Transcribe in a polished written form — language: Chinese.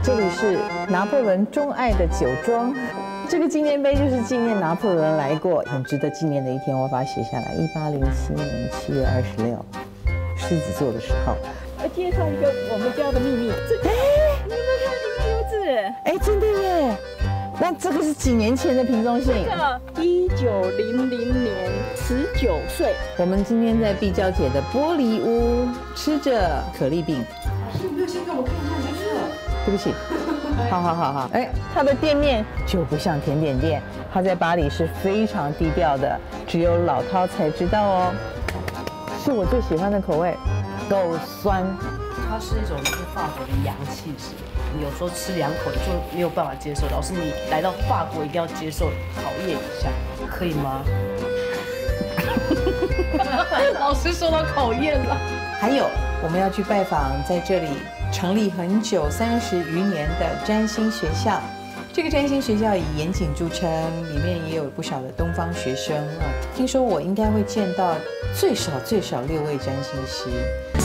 这里是拿破仑钟爱的酒庄。这个纪念碑就是纪念拿破仑来过，很值得纪念的一天，我把它写下来。1807年7月26，狮子座的时候。 介绍一个我们家的秘密。哎，你们看你们屋子， 哎，真的耶！那这个是几年前的瓶中信？ 这个1900年，19岁。 我们今天在碧娇姐的玻璃屋吃着可丽饼。 你没有先给我看一下就是了。 对不起。好，哎，它的店面就不像甜点店，它在巴黎是非常低调的，只有老饕才知道哦。是我最喜欢的口味，够酸。 它是一种就是法国的洋气质，你有时候吃2口就没有办法接受。老师，你来到法国一定要接受，考验一下，可以吗？老师受到考验了。 还有，我们要去拜访在这里成立很久30余年的占星学校。这个占星学校以严谨著称，里面也有不少的东方学生啊。听说我应该会见到最少6位占星师。